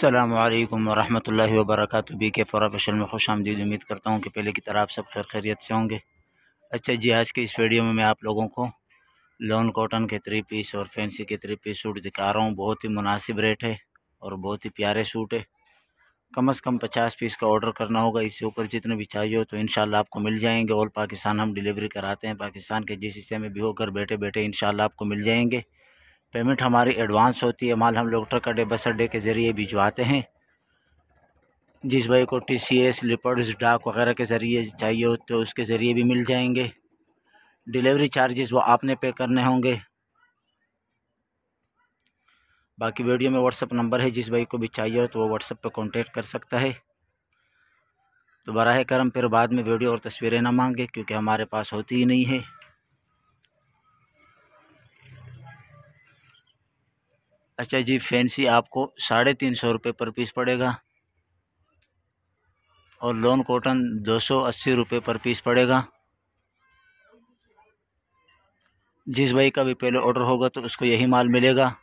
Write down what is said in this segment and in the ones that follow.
अस्सलामुअलैकुम वरहमतुल्लाहि वबरकातुहू। बी के फॉरफेशन में खुश आमदीद। उम्मीद करता हूँ कि पहले की तरह आप सब खैर खैरियत से होंगे। अच्छा जी, आज के इस वीडियो में मैं आप लोगों को लॉन कॉटन के 3 पीस और फैंसी के 3 पीस सूट दिखा रहा हूँ। बहुत ही मुनासिब रेट है और बहुत ही प्यारे सूट है। कम से कम 50 पीस का ऑर्डर करना होगा। इससे ऊपर जितने भी चाहिए हो तो इंशाल्लाह आपको मिल जाएंगे। ऑल पाकिस्तान हम डिलीवरी कराते हैं। पाकिस्तान के जिस हिस्से में भी होकर बैठे बैठे इंशाल्लाह आपको मिल जाएंगे। पेमेंट हमारी एडवांस होती है। माल हम लोग ट्रक अड्डे बस अड्डे के ज़रिए भिजवाते हैं। जिस भाई को TCS लिपर्ड्स डाक वगैरह के ज़रिए चाहिए हो तो उसके ज़रिए भी मिल जाएंगे। डिलीवरी चार्जेस वो आपने पे करने होंगे। बाकी वीडियो में व्हाट्सअप नंबर है, जिस भाई को भी चाहिए हो तो वो व्हाट्सअप पे कांटेक्ट कर सकता है। तो बराह करम फिर बाद में वीडियो और तस्वीरें ना मांगे, क्योंकि हमारे पास होती ही नहीं है। अच्छा जी, फैंसी आपको 350 रुपये पर पीस पड़ेगा और लॉन कॉटन 280 रुपये पर पीस पड़ेगा। जिस भाई का भी पहले ऑर्डर होगा तो उसको यही माल मिलेगा।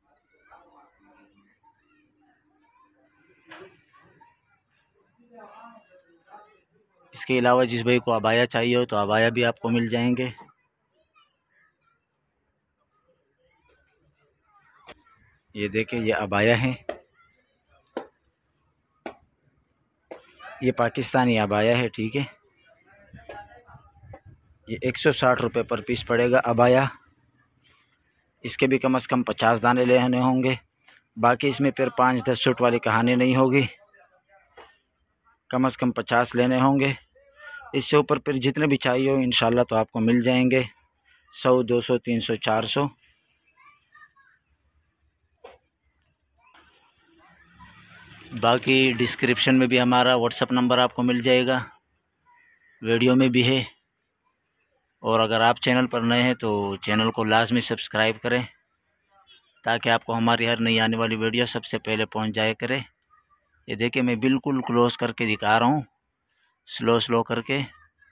इसके अलावा जिस भाई को अबाया चाहिए हो तो अबाया भी आपको मिल जाएंगे। ये देखिए, ये अबाया है, ये पाकिस्तानी अबाया है, ठीक है। ये 160 रुपये पर पीस पड़ेगा अबाया। इसके भी कम से कम 50 दाने लेने होंगे। बाकी इसमें फिर 5-10 सूट वाली कहानी नहीं होगी, कम से कम 50 लेने होंगे। इससे ऊपर फिर जितने भी चाहिए हो इंशाल्लाह तो आपको मिल जाएंगे। 100, 200, 300, 400। बाकी डिस्क्रिप्शन में भी हमारा व्हाट्सअप नंबर आपको मिल जाएगा, वीडियो में भी है। और अगर आप चैनल पर नए हैं तो चैनल को लाजमी सब्सक्राइब करें, ताकि आपको हमारी हर नई आने वाली वीडियो सबसे पहले पहुंच जाया करे। ये देखिए, मैं बिल्कुल क्लोज करके दिखा रहा हूँ, स्लो स्लो करके।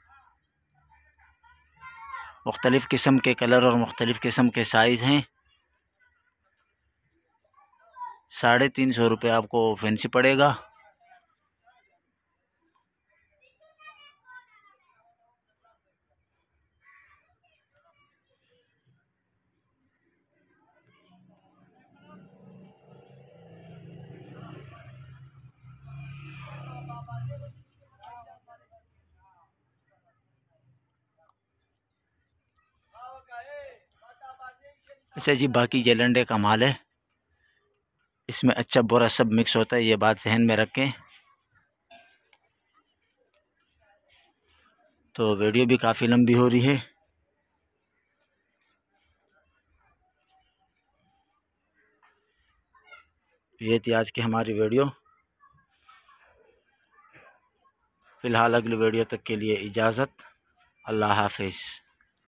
मुख्तलिफ़ किस्म के कलर और मुख्तलिफ़ किस्म के साइज़ हैं। 350 रुपये आपको फैंसी पड़ेगा। अच्छा जी, बाकी ये लंडे का माल है, इसमें अच्छा बुरा सब मिक्स होता है, ये बात जहन में रखें। तो वीडियो भी काफ़ी लंबी हो रही है। ये थी आज की हमारी वीडियो। फ़िलहाल अगली वीडियो तक के लिए इजाज़त। अल्लाह हाफिज़।